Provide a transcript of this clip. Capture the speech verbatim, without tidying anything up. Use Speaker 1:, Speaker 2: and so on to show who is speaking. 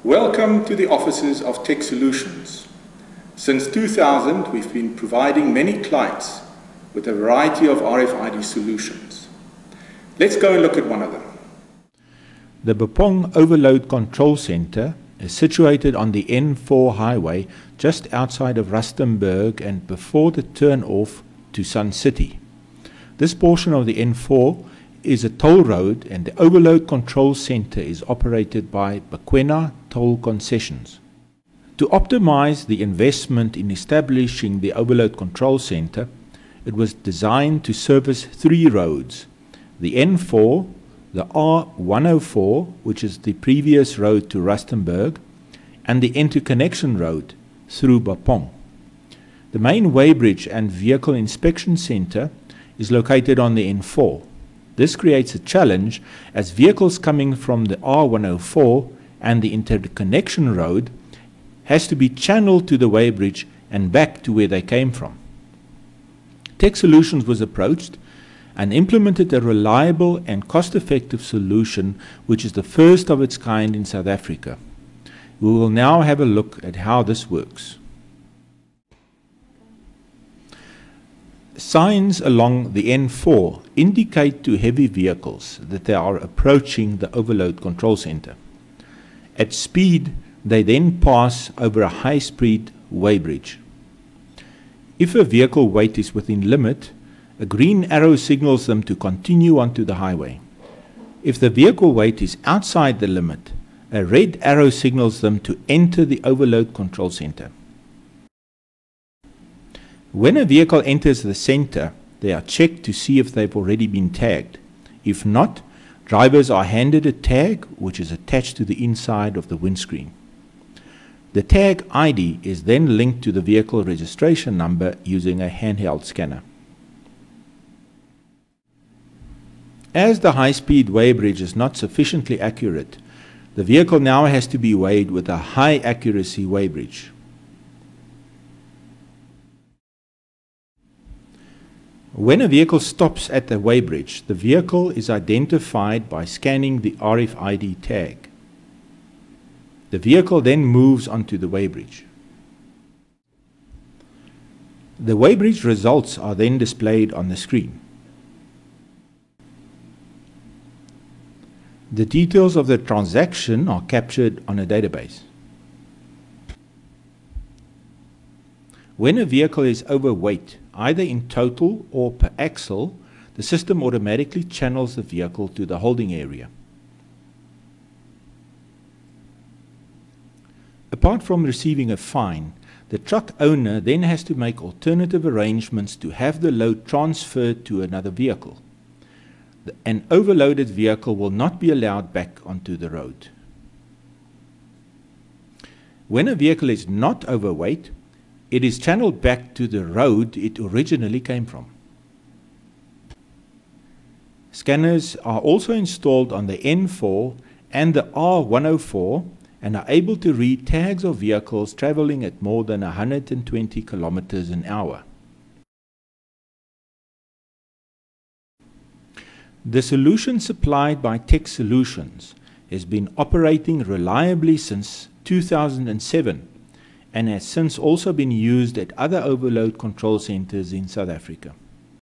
Speaker 1: Welcome to the offices of Tech Solutions. Since two thousand, we've been providing many clients with a variety of R F I D solutions. Let's go and look at one of them.
Speaker 2: The Bopong Overload Control Center is situated on the N four highway just outside of Rustenburg and before the turn-off to Sun City. This portion of the N four is a toll road, and the Overload Control Center is operated by Bakwena Toll Concessions. To optimize the investment in establishing the Overload Control Center, it was designed to service three roads: the N four, the R one oh four, which is the previous road to Rustenburg, and the interconnection road through Bopong. The main weighbridge and vehicle inspection center is located on the N four. This creates a challenge as vehicles coming from the R one oh four and the interconnection road has to be channeled to the weighbridge and back to where they came from. Tech Solutions was approached and implemented a reliable and cost-effective solution which is the first of its kind in South Africa. We will now have a look at how this works. Signs along the N four indicate to heavy vehicles that they are approaching the Overload Control Center. At speed, they then pass over a high-speed weighbridge. If a vehicle weight is within limit, a green arrow signals them to continue onto the highway. If the vehicle weight is outside the limit, a red arrow signals them to enter the Overload Control Center. When a vehicle enters the center, they are checked to see if they've already been tagged. If not, drivers are handed a tag which is attached to the inside of the windscreen. The tag I D is then linked to the vehicle registration number using a handheld scanner. As the high-speed weighbridge is not sufficiently accurate, the vehicle now has to be weighed with a high-accuracy weighbridge. When a vehicle stops at the weighbridge, the vehicle is identified by scanning the R F I D tag. The vehicle then moves onto the weighbridge. The weighbridge results are then displayed on the screen. The details of the transaction are captured on a database. When a vehicle is overweight, either in total or per axle, the system automatically channels the vehicle to the holding area. Apart from receiving a fine, the truck owner then has to make alternative arrangements to have the load transferred to another vehicle. An overloaded vehicle will not be allowed back onto the road. When a vehicle is not overweight, it is channeled back to the road it originally came from. Scanners are also installed on the N four and the R one oh four and are able to read tags of vehicles traveling at more than one hundred twenty kilometers an hour. The solution supplied by Tech Solutions has been operating reliably since two thousand seven and has since also been used at other overload control centers in South Africa.